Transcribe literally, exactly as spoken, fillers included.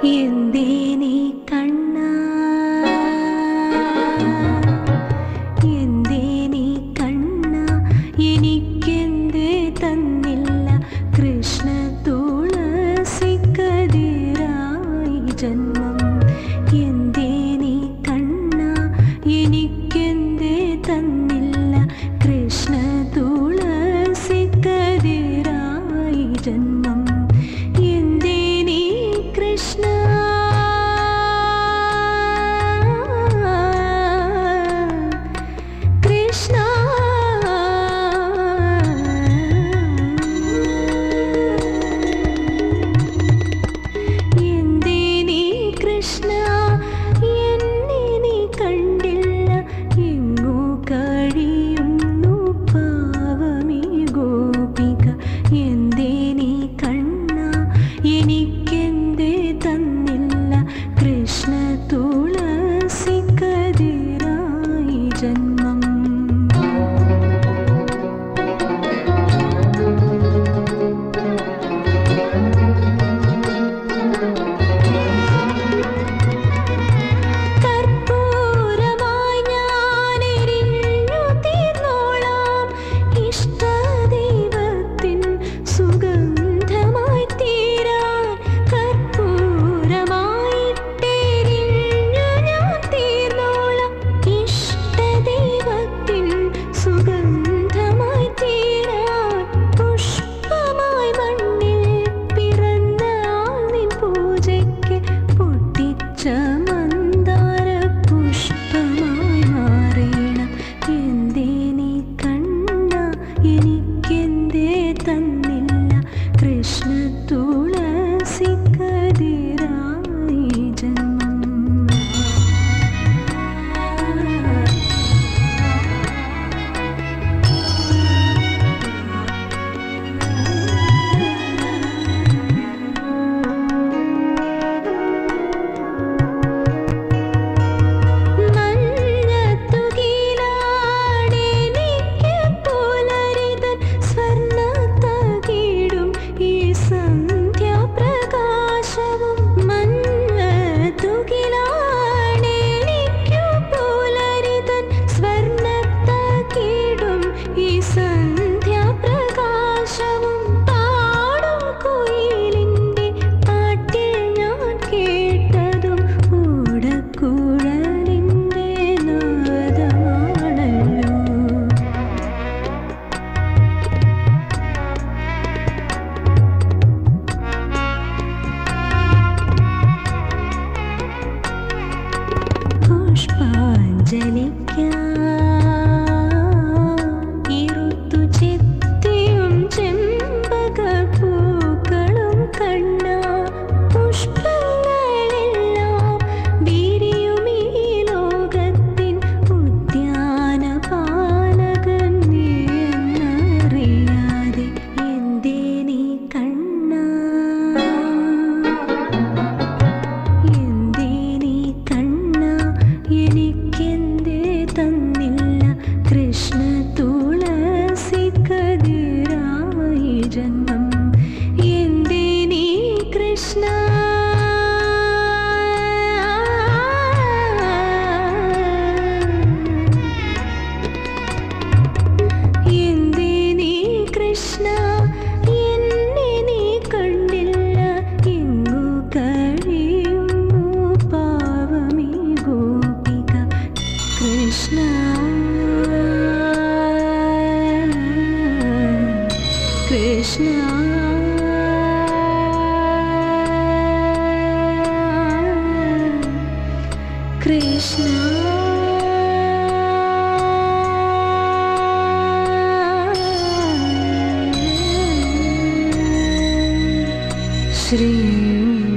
എന്തേ നീ കണ്ണാ, എന്തേ നീ കണ്ണാ, എനിക്കെന്തേ തന്നില്ല കൃഷ്ണ തുളസിക്കതിരായി ജന്മം. എന്തേ നീ കണ്ണാ, എനിക്കെന്തേ തന്നില്ല കൃഷ്ണ തുളസിക്കതിരായി ജന്മം. എന്തേ നീ കൃഷ്ണ, കൃഷ്ണ എന്തേ നീ കൃഷ്ണ, എന്നെ നീ കണ്ടില്ല, എങ്ങോ കഴിയുന്നു പാവമീ ഗോപിക. എന്തേ നീ കണ്ണ, എനിക്കെന്തേ തന്നില്ല കൃഷ്ണ തുളസിക്കതിരായി ജന്മം. കർപ്പൂരമായി ഞാനെരിഞ്ഞു തീർന്നോളാം, ഇഷ്ടദൈവത്തിൻ സുഗന്ധമായി തീരാൻ. കർപ്പൂരമായിട്ടെരിഞ്ഞു ഞാൻ തീർന്നോളാം, ഇഷ്ടദൈവത്തിൻ സുഗന്ധമായി തീരാൻ. പുഷ്പമായി മണ്ണിൽ പിറന്ന ആൾ നിൻ പൂജയ്ക്ക് പൊട്ടിച്ച മന്ദാര പുഷ്പമായി മാറേണം. എന്തേ നീ കണ്ണ, എനിക്കെന്തേ തന്നില്ല കൃഷ്ണ തുളസിക്കതിരായി ജന്മം. മഞ്ഞത്തുകിലാണെനിക്ക് പുലരിതൻ സ്വർണ്ണത്തകിടും ഈ സന്ധ്യാപ്രകാശവും. മഞ്ഞത്തുകിലാണെനിക്കു പുലരിതൻ സ്വർണ്ണത്തകിടും ഈ സന്ധ്യാപ്രകാശവും. പാടും കുയിലിൻ്റെ പാട്ടിൽ ഞാൻ കേട്ടതും ഓടക്കുഴലിൻ്റെ നാദമാണല്ലോ. പുഷ്പാഞ്ജലിക്കായി ഇരുത്തു ചെത്തിയും ചെമ്പകപ്പൂക്കളും കണ്ണാ. പുഷ്പങ്ങളെല്ലാം വിരിയും ഈ ലോകത്തിൻ ഉദ്യാനപാലകൻ നീ എന്നറിയാതെ. എന്തേ നീ കണ്ണാ, എന്തേ നീ കണ്ണ, എനിക്കെന്തേ തന്നില്ല കൃഷ്ണ തുളസിക്കതിരായി ജന്മം. എന്തേ നീ കൃഷ്ണ, എന്തേ നീ കൃഷ്ണ, എന്നെ നീ കണ്ടില്ല, എങ്ങു കഴിയുന്നു പാവമീ ഗോപിക. കൃഷ്ണ കൃഷ്ണ കൃഷ്ണ ശ്രീ